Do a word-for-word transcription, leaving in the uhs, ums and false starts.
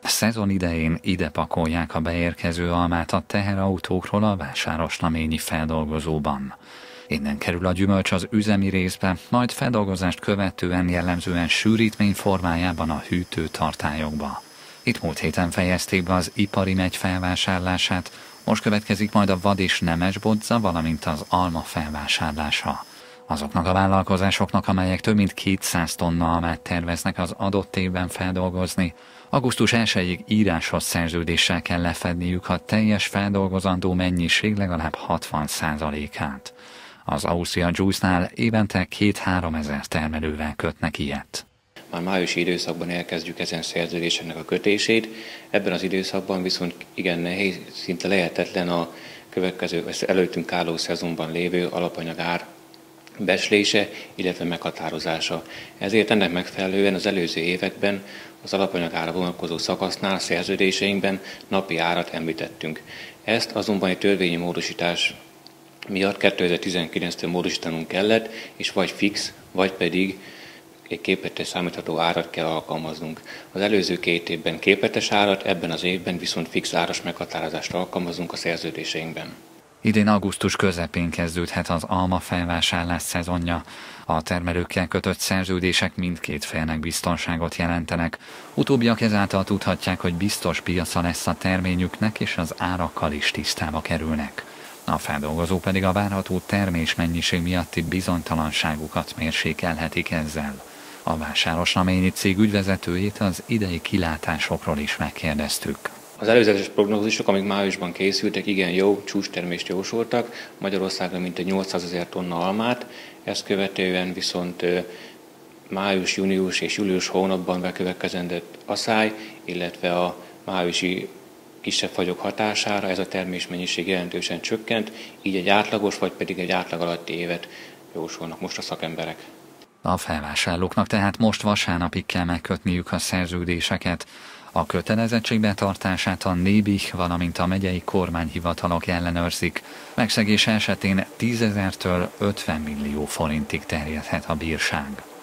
A szezon idején ide pakolják a beérkező almát a teherautókról a vásárosnaményi feldolgozóban. Innen kerül a gyümölcs az üzemi részbe, majd feldolgozást követően jellemzően sűrítmény formájában a hűtőtartályokba. Itt múlt héten fejezték be az ipari megy felvásárlását, most következik majd a vad és nemesbodza, valamint az alma felvásárlása. Azoknak a vállalkozásoknak, amelyek több mint kétszáz tonna almát terveznek az adott évben feldolgozni, augusztus elsejéig írásos szerződéssel kell lefedniük a teljes feldolgozandó mennyiség legalább hatvan százalékát. Az Austria Juice-nál évente két-három ezer termelővel kötnek ilyet. Már májusi időszakban elkezdjük ezen szerződéseknek a kötését, ebben az időszakban viszont igen nehéz, szinte lehetetlen a következő, előttünk álló szezonban lévő alapanyagár becslése, illetve meghatározása. Ezért ennek megfelelően az előző években az alapanyagára vonatkozó szakasznál, szerződéseinkben napi árat említettünk. Ezt azonban egy törvényi módosítás miatt kétezer-tizenkilenctől módosítanunk kellett, és vagy fix, vagy pedig egy képletes számítható árat kell alkalmaznunk. Az előző két évben képletes árat, ebben az évben viszont fix áras meghatározást alkalmazunk a szerződéseinkben. Idén augusztus közepén kezdődhet az alma felvásárlás szezonja. A termelőkkel kötött szerződések mindkét félnek biztonságot jelentenek. Utóbbiak ezáltal tudhatják, hogy biztos piaca lesz a terményüknek, és az árakkal is tisztába kerülnek. A feldolgozó pedig a várható termésmennyiség miatti bizonytalanságukat mérsékelhetik ezzel. A vásárosnaményi cég ügyvezetőjét az idei kilátásokról is megkérdeztük. Az előzetes prognózisok, amik májusban készültek, igen jó csúcstermést jósoltak, Magyarországra mintegy nyolcszázezer tonna almát, ezt követően viszont május, június és július hónapban bekövetkezendett aszály, illetve a májusi kisebb fagyok hatására ez a termésmennyiség jelentősen csökkent, így egy átlagos vagy pedig egy átlag alatti évet jósolnak most a szakemberek. A felvásárlóknak tehát most vasárnapig kell megkötniük a szerződéseket. A kötelezettség betartását a Nébih, valamint a megyei kormányhivatalok ellenőrzik. Megszegés esetén tízezertől ötven millió forintig terjedhet a bírság.